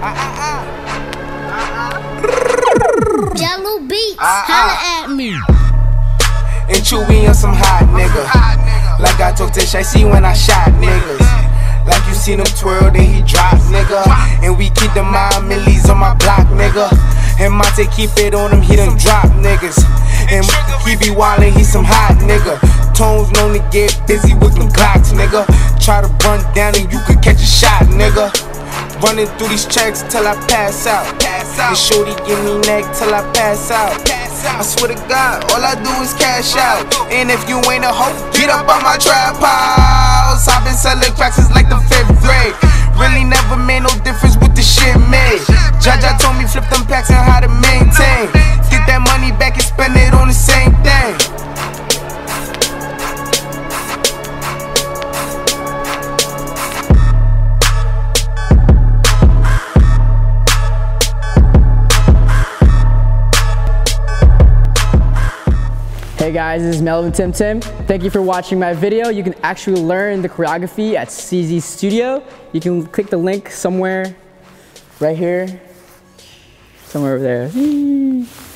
Jello Beats, holla at me. And Chewy on some hot nigga. Like I told Tish, I see when I shot niggas. Like you seen him twirl, then he drop, nigga. And we keep the mind millies on my block, nigga. And Monte keep it on him, he done drop niggas. And he be wildin', he some hot nigga. Tones known to get busy with them Glocks, nigga. Try to run down and you could catch a shot, nigga. Running through these checks till I pass out. And shorty give me neck till I pass out. I swear to God, all I do is cash out. And if you ain't a hoe, get up on my trap house. I've been selling cracks since like the 5th grade. Really never made no difference with the shit made. Jaja told me flip them packs and how to maintain. Get that money back and spend it on the same thing. Hey guys, this is Melvin Timtim. Thank you for watching my video. You can actually learn the choreography at STEEZY Studio. You can click the link somewhere right here, somewhere over there.